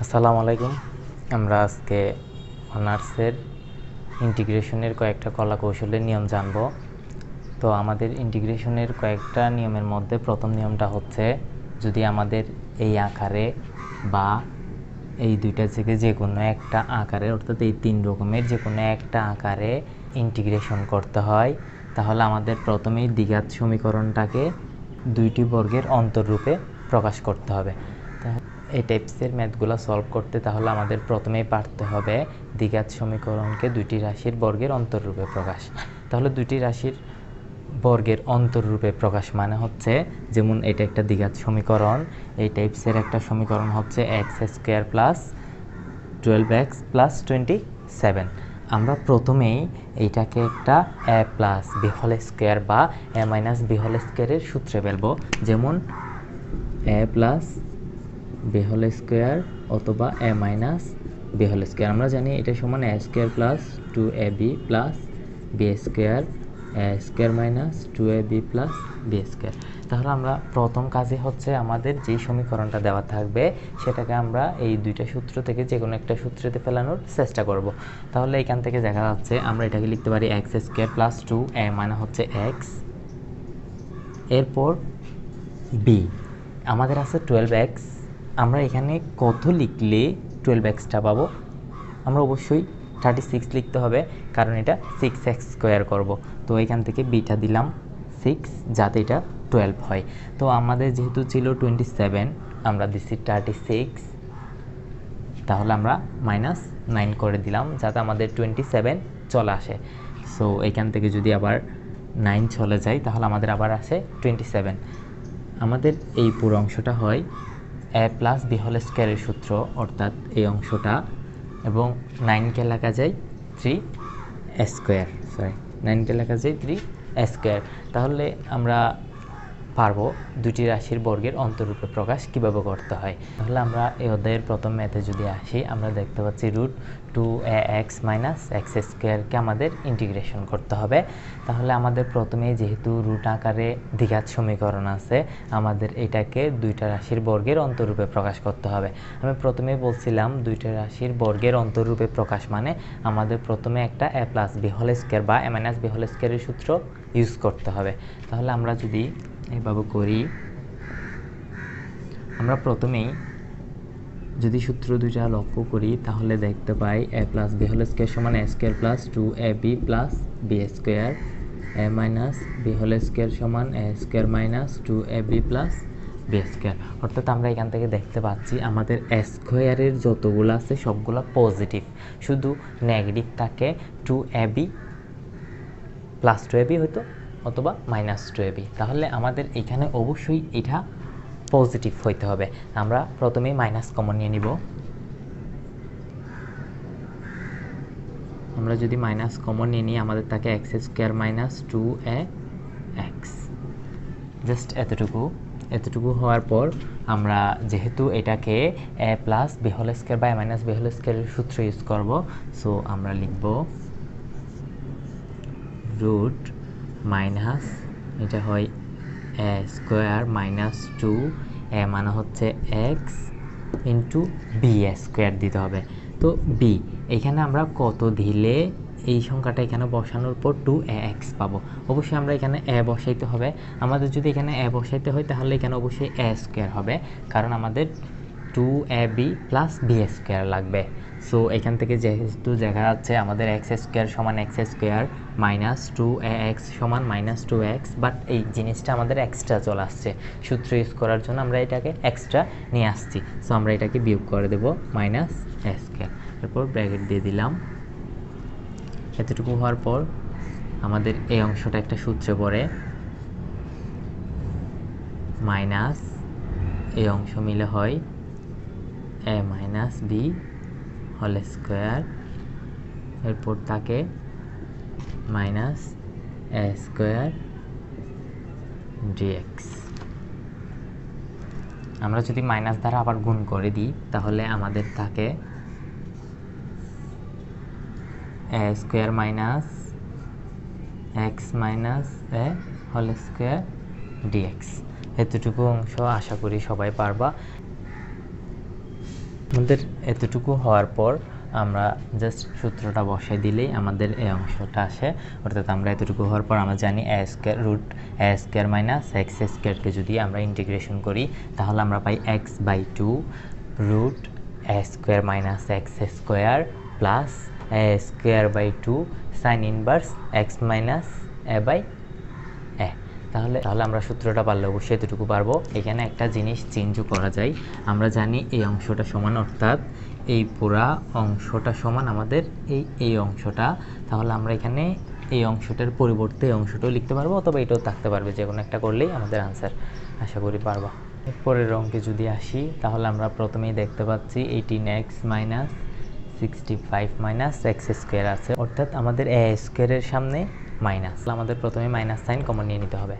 আসসালামু আলাইকুম। আমরা আজকে অনার্সের ইন্টিগ্রেশনের কয়েকটা কলা কৌশলের নিয়ম জানব। তো আমাদের ইন্টিগ্রেশনের কয়েকটা নিয়মের মধ্যে প্রথম নিয়মটা হচ্ছে, যদি আমাদের এই আকারে বা এই দুইটা থেকে যে কোনো একটা আকারে, অর্থাৎ এই তিন রকমের যে কোনো একটা আকারে ইন্টিগ্রেশন করতে হয়, তাহলে আমাদের প্রথমেই দ্বিঘাত সমীকরণটাকে দুইটি বর্গের অন্তররূপে প্রকাশ করতে হবে। এই টাইপসের ম্যাথগুলো সলভ করতে তাহলে আমাদের প্রথমেই পারতে হবে দ্বিঘাত সমীকরণকে দুইটি রাশির বর্গের অন্তররূপে প্রকাশ। তাহলে দুইটি রাশির বর্গের অন্তররূপে প্রকাশ মানে হচ্ছে, যেমন এটা একটা দ্বিঘাত সমীকরণ, এই টাইপসের একটা সমীকরণ হচ্ছে x square plus 12x plus 27। আমরা প্রথমেই এইটাকে একটা A plus B whole square বা এ মাইনাস বি হোল স্কোয়ারের সূত্রে ফেলবো, যেমন A plus B whole square অথবা A minus B whole square. আমরা জানি এটা সমান A square plus 2ab plus B square, A square minus 2ab plus B square. তাহলে আমরা প্রথম কাজে হচ্ছে আমাদের যেই সমীকরণটা দেওয়া থাকবে সেটাকে আমরা এই দুইটা সূত্র থেকে যে কোনো একটা সূত্রেতে ফেলানোর চেষ্টা করব। তাহলে এখান থেকে দেখা যাচ্ছে আমরা এটাকে লিখতে পারি এক্স স্কোয়ার প্লাস 2, এ মানে হচ্ছে এক্স, এরপর বি আমাদের আছে 12x। আমরা এখানে কত লিখলে 12xটা পাবো? আমরা অবশ্যই 36 লিখতে হবে, কারণ এটা 6x স্কোয়ার করব। তো এখান থেকে বিটা দিলাম 6, যাতে এটা 12 হয়। তো আমাদের যেহেতু ছিল 27, আমরা দিচ্ছি 36, তাহলে আমরা -9 করে দিলাম, যাতে আমাদের 27 চলে আসে। সো এখান থেকে যদি আবার 9 চলে যায়, তাহলে আমাদের আবার আসে 27। আমাদের এই পুরো অংশটা হয় এ প্লাস বি হোল স্কোয়ারের সূত্র, অর্থাৎ এই অংশটা, এবং 9কে লেখা যায় 3 স্কোয়ার, 9কে লেখা যায় 3 স্কোয়ার। তাহলে আমরা পারবো দুটি রাশির বর্গের অন্তররূপে প্রকাশ কিভাবে করতে হয়। তাহলে আমরা এই অধ্যায়ের প্রথম ম্যাথে যদি আসি, আমরা দেখতে পাচ্ছি √2ax মাইনাস এক্স স্কোয়ারকে আমাদের ইন্টিগ্রেশন করতে হবে। তাহলে আমাদের প্রথমেই যেহেতু রুট আকারে দ্বিঘাত সমীকরণ আছে, আমাদের এটাকে দুইটা রাশির বর্গের অন্তররূপে প্রকাশ করতে হবে। আমি প্রথমেই বলছিলাম দুইটা রাশির বর্গের অন্তররূপে প্রকাশ মানে আমাদের প্রথমে একটা A plus B whole square বা এ মাইনাস বি হোল স্কোয়ারের সূত্র ইউজ করতে হবে। তাহলে আমরা যদি এইভাবে করি, আমরা প্রথমেই যদি সূত্র দুইটা লক্ষ্য করি, তাহলে দেখতে পাই A plus B whole square সমান A square plus 2ab plus B square, A minus B whole square সমান A square minus 2ab plus B square. অর্থাৎ আমরা এখান থেকে দেখতে পাচ্ছি আমাদের এ স্কোয়ারের যতগুলো আছে সবগুলো পজিটিভ, শুধু নেগেটিভ থাকে 2ab প্লাস 2ab হয়তো, অথবা -2ab। তাহলে আমাদের এখানে অবশ্যই এটা পজিটিভ হইতে হবে। আমরা প্রথমেই মাইনাস কমন নিয়ে নিব। আমরা যদি মাইনাস কমন নিয়ে নিই, আমাদের থাকে x square minus 2ax, just এতটুকু হওয়ার পর আমরা যেহেতু এটাকে A plus B whole square বা এ মাইনাস বি হোল স্কোয়ারের সূত্র ইউজ করব, সো আমরা লিখব রুট মাইনাস, এটা হয় এ স্কোয়ার মাইনাস 2, এ মানে হচ্ছে এক্স ইন্টু বি স্কোয়ার দিতে হবে। তো বি এখানে আমরা কত দিলে এই সংখ্যাটা এখানে বসানোর পর 2ax পাবো? অবশ্যই আমরা এখানে এ বসাইতে হবে। আমাদের যদি এখানে এ বসাইতে হয়, তাহলে এখানে অবশ্যই এ স্কোয়ার হবে, কারণ আমাদের 2ab প্লাস বি স্কোয়ার লাগবে। সো এখান থেকে যেহেতু দেখা যাচ্ছে আমাদের এক্স স্কোয়ার সমান এক্স স্কোয়ার মাইনাস 2ax সমান -2x, বাট এই জিনিসটা আমাদের এক্সট্রা চলে আসছে, সূত্র ইউজ করার জন্য আমরা এটাকে এক্সট্রা নিয়ে আসছি। সো আমরা এটাকে বিয়োগ করে দেবো -a স্কোয়ার, এরপর ব্র্যাকেট দিয়ে দিলাম। এতটুকু হওয়ার পর আমাদের এই অংশটা একটা সূত্রে পড়ে, মাইনাস এই অংশ মিলে হয় A minus B whole square, এরপর থাকে মাইনাস এ স্কোয়ার ডিএক্স। আমরা যদি মাইনাস দ্বারা আবার গুণ করে দিই, তাহলে আমাদের থাকে A square minus X minus A whole square DX. এতটুকু অংশ আশা করি সবাই পারবা। আমাদের এতটুকু হওয়ার পর আমরা জাস্ট সূত্রটা বসাই দিলেই আমাদের এই অংশটা আসে। অর্থাৎ আমরা এতটুকু হওয়ার পর আমরা জানি a square root a square minus x স্কয়ারকে যদি আমরা ইন্টিগ্রেশন করি তাহলে আমরা পাই x/2 root a square minus x square plus a স্কয়ার/2 sine inverse x minus a/a। তাহলে আমরা সূত্রটা পারলে অবশ্যই এতটুকু পারবো। এখানে একটা জিনিস চেঞ্জও করা যায়। আমরা জানি এই অংশটা সমান, অর্থাৎ এই পুরা অংশটা সমান আমাদের এই অংশটা। তাহলে আমরা এখানে এই অংশটার পরিবর্তে এই অংশটাও লিখতে পারবো, অথবা এটাও থাকতে পারবে, যে কোনো একটা করলেই আমাদের আনসার আশা করি পারবো। পরের অঙ্কে যদি আসি তাহলে আমরা প্রথমেই দেখতে পাচ্ছি 18x minus 65 minus x square আছে, অর্থাৎ আমাদের a স্কোয়ারের সামনে মাইনাস। আমাদের প্রথমে মাইনাস সাইন কমন নিয়ে নিতে হবে।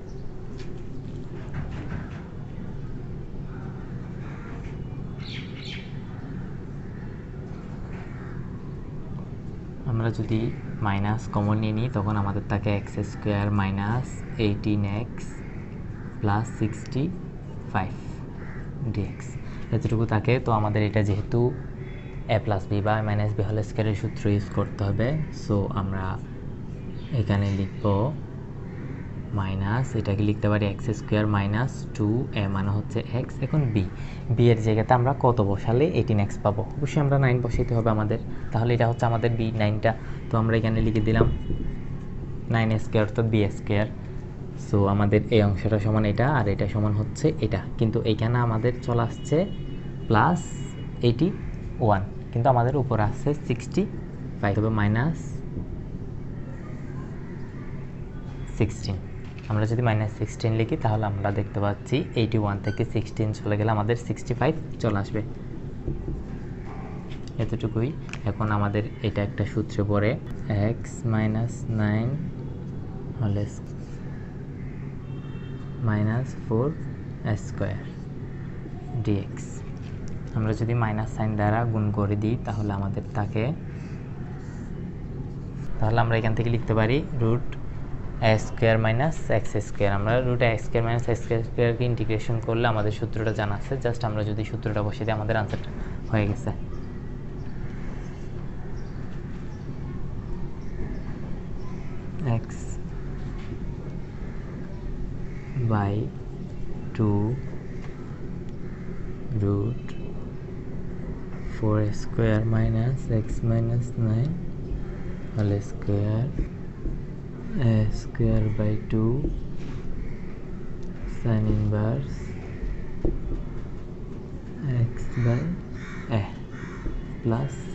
আমরা যদি মাইনাস কমন নিয়ে নিই তখন আমাদের থাকে x square minus 18x plus 65 dx এতটুকু থাকে। তো আমাদের এটা যেহেতু a প্লাস বি বা মাইনাস বি হোল স্কোয়ারের সূত্র ইউজ করতে হবে, সো আমরা এখানে লিখব মাইনাস, এটাকে লিখতে পারি x স্কোয়ার মাইনাস 2a মানে হচ্ছে x। এখন বি এর জায়গাতে আমরা কত বসালে 18x পাবো? অবশ্যই আমরা 9 বসাইতে হবে আমাদের। তাহলে এটা হচ্ছে আমাদের বি 9টা। তো আমরা এখানে লিখে দিলাম 9 স্কোয়ার অর্থাৎ বি স্কোয়ার। সো আমাদের এই অংশটা সমান এটা, আর এটা সমান হচ্ছে এটা। কিন্তু এইখানে আমাদের চলে আসছে প্লাস 81, কিন্তু আমাদের উপর আসছে 65, তবে মাইনাস 16। আমরা যদি মাইনাস 16 লিখি তাহলে আমরা দেখতে পাচ্ছি 81 থেকে 16 চলে গেলে আমাদের 65 চলে আসবে। এতটুকুই। এখন আমাদের এটা একটা সূত্রে পড়ে x মাইনাস 9 হলে মাইনাস 4 স্কোয়ার dx। আমরা যদি মাইনাস সাইন দ্বারা গুণ করে দিই তাহলে আমাদের থাকে, তাহলে আমরা এখান থেকে লিখতে পারি root a square minus X square. আমরা root a square minus X স্কোয়ারকে ইন্টিগ্রেশন করলে আমাদের সূত্রটা জানা আছে। জাস্ট আমরা যদি সূত্রটা বসিয়ে দিই আমাদের আনসারটা হয়ে গেছে। x by 2 root 4 square minus x minus 9 whole square a square by 2 sine inverse x by a plus c।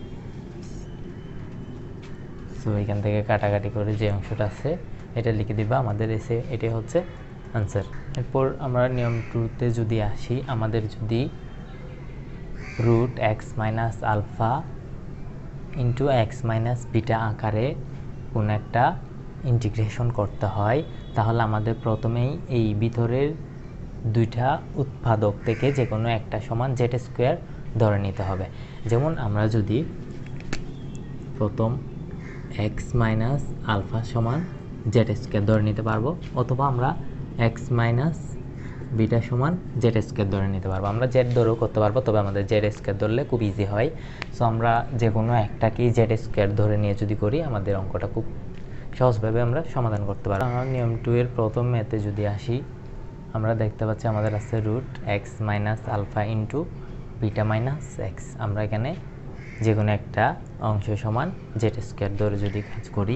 So এখান থেকে কাটাকাটি করে যে অংশটা আছে এটা লিখে দিবা আমাদের এসে, এটাই হচ্ছে আনসার। এরপর আমরা নিয়ম 2তে যদি আসি, আমাদের যদি root X minus alpha into X minus beta আকারে কোনো একটা ইন্টিগ্রেশন করতে হয়, তাহলে আমাদের প্রথমেই এই ভিতরের দুইটা উৎপাদক থেকে যে কোনো একটা সমান জেড স্কোয়ার ধরে নিতে হবে। যেমন আমরা যদি প্রথম এক্স মাইনাস আলফা সমান জেড স্কোয়ার ধরে নিতে পারবো, অথবা আমরা এক্স মাইনাস বিটা সমান জেড স্কোয়ার ধরে নিতে পারবো। আমরা জেড ধরেও করতে পারবো, তবে আমাদের জেড স্কোয়ার ধরলে খুব ইজি হয়। সো আমরা যে কোনো একটাকেই জেড স্কোয়ার ধরে নিয়ে যদি করি আমাদের অঙ্কটা খুব সহজভাবে আমরা সমাধান করতে পারবো। আমরা নিয়ম 2 এর প্রথম ম্যাথে যদি আসি, আমরা দেখতে পাচ্ছি আমাদের আছে root X minus alpha into beta minus X. আমরা এখানে যে কোনো একটা অংশ সমান জেড স্কোয়ার ধরে যদি কাজ করি,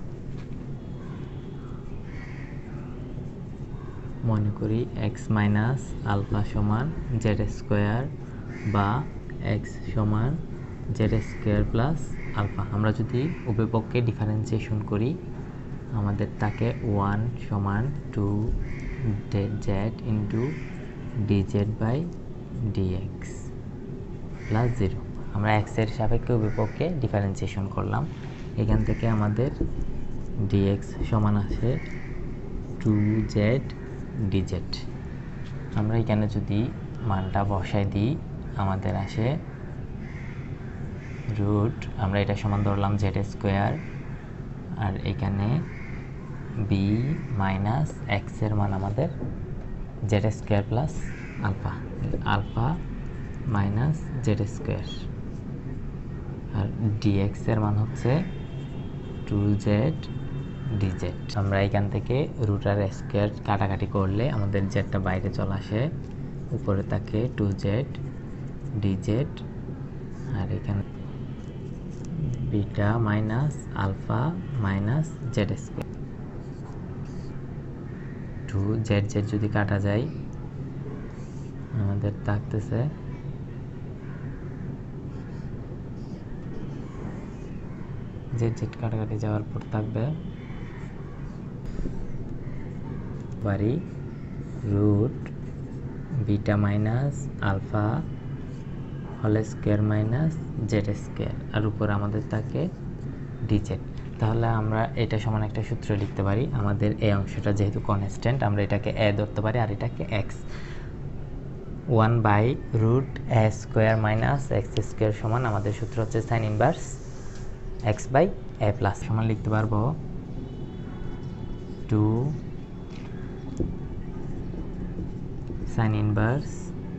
মনে করি এক্স মাইনাস আলফা সমান জেড স্কোয়ার বা এক্স সমান জেড স্কোয়ার প্লাস আলফা। আমরা যদি উভয় পক্ষে ডিফারেন্সিয়েশন করি আমাদের থাকে 1 সমান 2 Z into DZ by DX plus 0। আমরা এক্সের সাপেক্ষে উভয় পক্ষে ডিফারেন্সিয়েশন করলাম। এখান থেকে আমাদের ডিএক্স সমান আসে 2z ডিজেড। আমরা এখানে যদি মানটা বসাই দিই আমাদের আসে রুট, আমরা এটা সমান ধরলাম জেড স্কোয়ার, আর এখানে বি মাইনাস এক্সের মান আমাদের Z square plus alpha. Alpha minus Z square, আর ডিএক্স এর মান হচ্ছে 2z ডিজেড। আমরা এখান থেকে রুটার স্কোয়ার কাটাকাটি করলে আমাদের জেডটা বাইরে চলে আসে, উপরে থাকে 2z ডিজেড, আর এখানে beta minus alpha minus Z square. 2z যদি কাটা যায় আমাদের থাকতেছে জেড কাটাকাটি যাওয়ার পর থাকবে বাড়ি root beta minus alpha whole square minus Z square, আর উপর আমাদের থাকে ডিজেড। তাহলে আমরা এটা সমান একটা সূত্র লিখতে পারি। আমাদের এই অংশটা যেহেতু কনস্ট্যান্ট, আমরা এটাকে এ ধরতে পারি আর এটাকে X. 1/√a square minus X square সমান আমাদের সূত্র হচ্ছে সাইন ইনভার্স x/a প্লাস, সমান লিখতে পারবো 2 সাইন ইনভার্স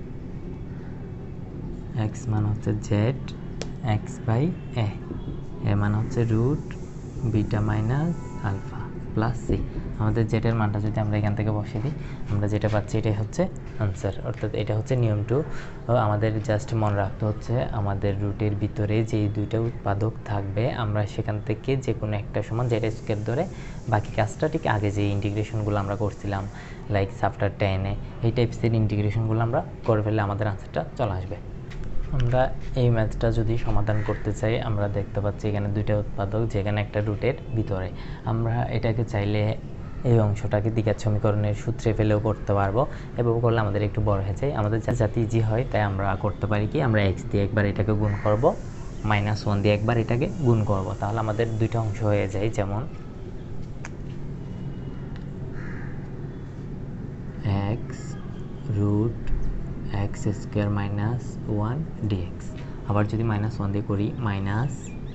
x মান হচ্ছে z x/a, এর মান হচ্ছে root beta minus alpha plus C. আমাদের জেটের মানটা যদি আমরা এখান থেকে বসিয়ে দিই, আমরা যেটা পাচ্ছি এটাই হচ্ছে আনসার, অর্থাৎ এটা হচ্ছে নিয়ম 2। আমাদের জাস্ট মনে রাখতে হচ্ছে আমাদের রুটের ভিতরে যেই দুইটা উৎপাদক থাকবে আমরা সেখান থেকে যে কোনো একটা সমান জেড স্কোয়ার ধরে বাকি কাজটা ঠিক আগে যে ইন্টিগ্রেশনগুলো আমরা করছিলাম লাইক সাফটার টেনে, এই টাইপসের ইন্টিগ্রেশনগুলো আমরা করে ফেললে আমাদের আনসারটা চলে আসবে। আমরা এই ম্যাথটা যদি সমাধান করতে চাই, আমরা দেখতে পাচ্ছি এখানে দুইটা উৎপাদক, যেখানে একটা রুটের ভিতরে। আমরা এটাকে চাইলে এই অংশটাকে দ্বিঘাত সমীকরণের সূত্রে ফেলেও করতে পারবো, এবং করলে আমাদের একটু বড় হয়ে যায়। আমাদের যাতে ইজি হয় তাই আমরা করতে পারি কি, আমরা এক্স দিয়ে একবার এটাকে গুণ করব, -1 দিয়ে একবার এটাকে গুণ করব, তাহলে আমাদের দুইটা অংশ হয়ে যায়। যেমন X root X square minus 1 DX, আবার যদি -1 দিয়ে করি minus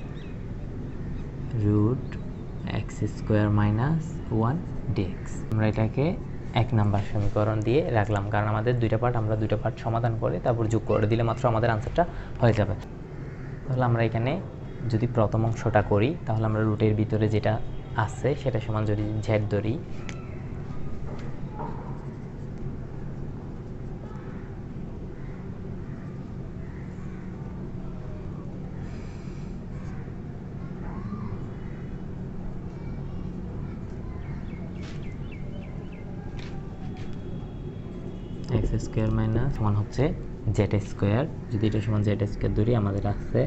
root X square minus 1 DX. আমরা এটাকে 1 নাম্বার সমীকরণ দিয়ে রাখলাম, কারণ আমাদের দুইটা পার্ট, আমরা দুইটা পার্ট সমাধান করে তারপর যোগ করে দিলে মাত্র আমাদের আনসারটা হয়ে যাবে। তাহলে আমরা এখানে যদি প্রথম অংশটা করি, তাহলে আমরা রুটের ভিতরে যেটা আছে সেটা সমান যদি জেড ধরি, এক্স স্কোয়ার মাইনাস 1 হচ্ছে জেড স্কোয়ার। যদি এটা সমান জেড স্কোয়ার ধরি, আমাদের আছে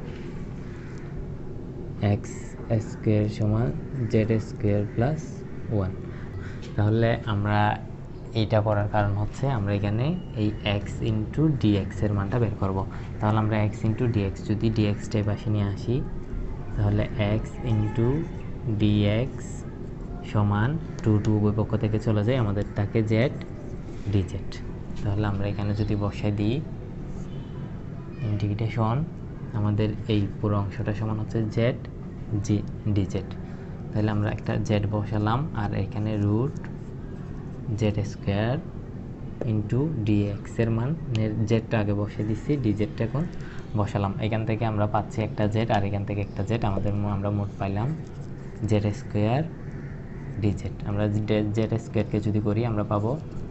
এক্স স্কোয়ার সমান জেড স্কোয়ার প্লাস 1। তাহলে আমরা এইটা করার কারণ হচ্ছে আমরা এখানে এই এক্স ইন্টু ডিএক্স এর মানটা বের করব। তাহলে আমরা এক্স ইন্টু ডিএক্স, যদি ডিএক্সটাই পাশে নিয়ে আসি, তাহলে এক্স ইন্টু ডিএক্স সমান 2 উভয় পক্ষ থেকে চলে যায়, আমাদের থাকে জেড ডিজেড। তাহলে আমরা এখানে যদি বসাই দিই ইন্টিগ্রেশন, আমাদের এই পুরো অংশটা সমান হচ্ছে জেড ডিজেড। তাহলে আমরা একটা জেড বসালাম, আর এখানে root Z square into DX এর মান, জেডটা আগে বসিয়ে দিচ্ছি, ডিজেডটা এখন বসালাম। এখান থেকে আমরা পাচ্ছি একটা জেড, আর এখান থেকে একটা জেড, আমরা মোট পাইলাম জেড স্কোয়ার ডিজেড। আমরা জেড স্কোয়ারকে যদি করি আমরা পাবো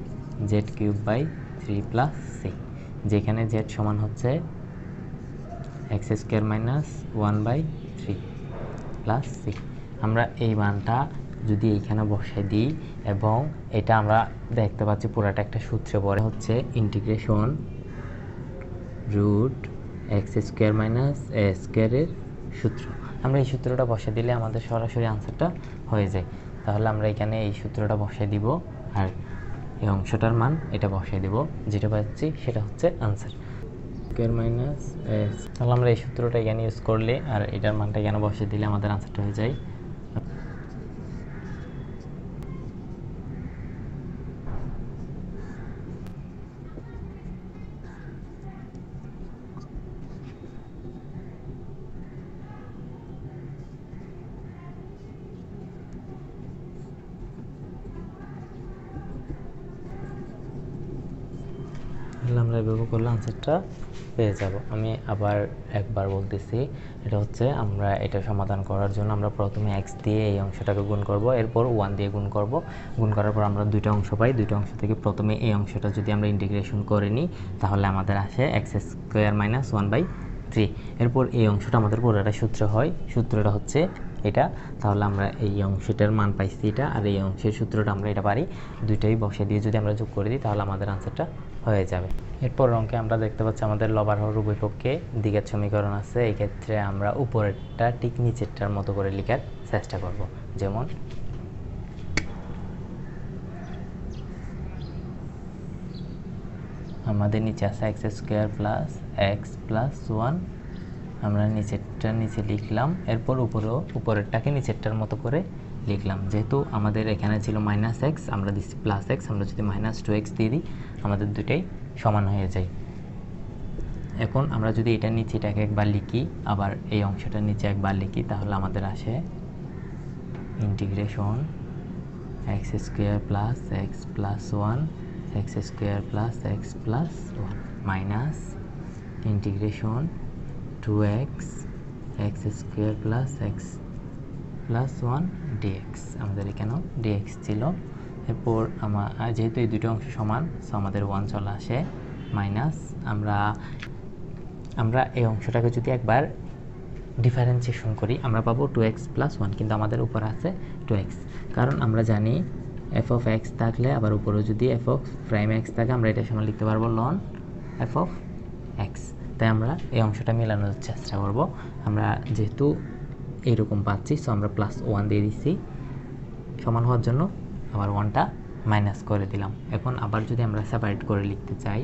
z³ / 3 + c, যেখানে z সমান হচ্ছে এক্স স্কোয়ার মাইনাস 1/3 + c। আমরা এই মানটা যদি এইখানে বসাই দিই, এবং এটা আমরা দেখতে পাচ্ছি পুরাটা একটা সূত্রে পড়ে, হচ্ছে integration root X square minus A স্কোয়ারের সূত্র। আমরা এই সূত্রটা বসাই দিলে আমাদের সরাসরি আনসারটা হয়ে যায়। তাহলে আমরা এখানে এই সূত্রটা বসাই দিব, আর এই অংশটার মান এটা বসাই দেব, যেটা পাচ্ছি সেটা হচ্ছে আনসার স্কোয়ার মাইনাস এক্স। তাহলে আমরা এই সূত্রটা এখানে ইউজ করলে আর এটার মানটা এখানে বসিয়ে দিলে আমাদের আনসারটা হয়ে যায়। তাহলে আমরা আমরা এভাবে করলে আনসারটা পেয়ে যাব। আমি আবার একবার বলতেছি, এটা হচ্ছে আমরা এটা সমাধান করার জন্য আমরা প্রথমে এক্স দিয়ে এই অংশটাকে গুণ করব, এরপর 1 দিয়ে গুণ করব। গুণ করার পর আমরা দুইটা অংশ পাই, দুইটা অংশ থেকে প্রথমে এই অংশটা যদি আমরা ইন্টিগ্রেশন করে নিই তাহলে আমাদের আসে এক্স স্কোয়ার মাইনাস 1/3। এরপর এই অংশটা আমাদের পুরোটা সূত্র হয়, সূত্রটা হচ্ছে এটা। তাহলে আমরা এই অংশটার মান পাইছি এটা, আর এই অংশের সূত্রটা আমরা এটা পারি, দুইটাই বসে দিয়ে যদি আমরা যোগ করে দিই তাহলে আমাদের আনসারটা হয়ে যাবে। এরপর অঙ্কে আমরা দেখতে পাচ্ছি আমাদের লবার হর উভয় পক্ষে দ্বিঘাত সমীকরণ আছে। এই ক্ষেত্রে আমরা উপরেরটা ঠিক নিচেরটার মতো করে লেখার চেষ্টা করব। যেমন আমাদের নিচে আছে X square plus X plus 1, আমরা নিচেরটা নিচে লিখলাম, এরপর উপরেরটাকে নিচেরটার মতো করে লিখলাম। যেহেতু আমাদের এখানে ছিল মাইনাস এক্স, আমরা দিচ্ছি প্লাস এক্স, আমরা যদি -2x দিয়ে দিই আমাদের দুটাই সমান হয়ে যায়। এখন আমরা যদি এটা নিচে এটাকে একবার লিখি, আবার এই অংশটা নিচে একবার লিখি, তাহলে আমাদের আসে integration X square plus X plus 1 X square plus X plus 1 minus integration 2x X square plus X plus 1 DX. আমাদের এখানেও ডিএক্স ছিল। এরপর যেহেতু এই দুটো অংশ সমান, সো আমাদের 1 চলে আসে, মাইনাস আমরা এই অংশটাকে যদি একবার ডিফারেন্সিয়েশন করি আমরা পাবো 2x প্লাস 1, কিন্তু আমাদের উপর আছে 2x, কারণ আমরা জানি এফ অফ এক্স থাকলে আবার উপরে যদি এফ অফ প্রাইম এক্স থাকে আমরা এটা সময় লিখতে পারবো লন এফ অফ এক্স। তাই আমরা এই অংশটা মেলানোর চেষ্টা করব। আমরা যেহেতু এইরকম পাচ্ছি, সো আমরা প্লাস 1 দিয়ে দিচ্ছি সমান হওয়ার জন্য, আবার 1টা মাইনাস করে দিলাম। এখন আবার যদি আমরা সেপারেট করে লিখতে চাই,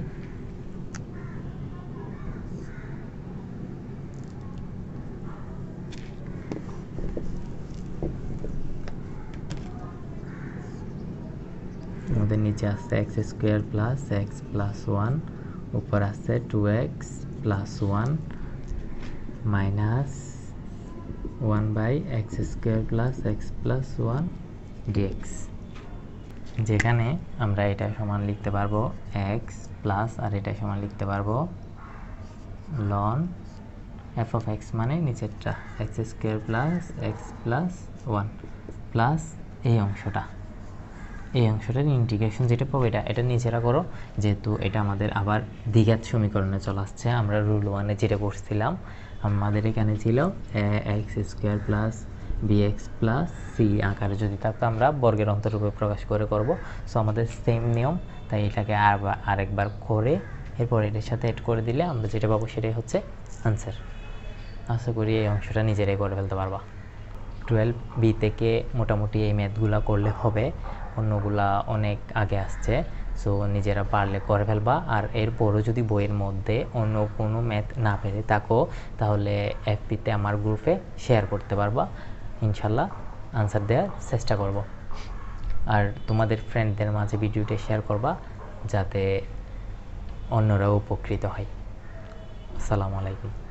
আমাদের নিচে আছে X square plus X plus 1, উপর আছে 2x plus 1 minus 1/x square plus X plus 1 DX. যেখানে আমরা এটা সমান লিখতে পারবো এক্স প্লাস, আর এটা সমান লিখতে পারবো লন এফ অফ এক্স, মানে নিচেরটা X square plus X plus 1 plus এই অংশটার ইন্টিগ্রেশন যেটা পাবো এটা নিচেরা করো, যেহেতু এটা আমাদের আবার দ্বিঘাত সমীকরণে চলে আসছে। আমরা রুল 1-এ যেটা পড়ছিলাম, আমাদের এখানে ছিল X square plus BX plus C আকারে যদি থাকতো আমরা বর্গের অন্তরূপে প্রকাশ করে করব। সো আমাদের সেম নিয়ম, তাই এটাকে আরেকবার করে এরপর এটার সাথে অ্যাড করে দিলে আমরা যেটা পাবো সেটাই হচ্ছে আনসার। আশা করি এই অংশটা নিজেরাই করে ফেলতে পারবা। 12B থেকে মোটামুটি এই ম্যাথগুলা করলে হবে, অন্যগুলা অনেক আগে আসছে, সো নিজেরা পারলে করে ফেলবা। আর এরপরও যদি বইয়ের মধ্যে অন্য কোনো ম্যাথ না পেরে থাকো তাহলে এফবিতে আমার গ্রুপে শেয়ার করতে পারবা, ইনশাল্লাহ আনসার দেওয়ার চেষ্টা করব। আর তোমাদের ফ্রেন্ডদের মাঝে ভিডিওটা শেয়ার করবা যাতে অন্যরাও উপকৃত হয়। আসসালামু আলাইকুম।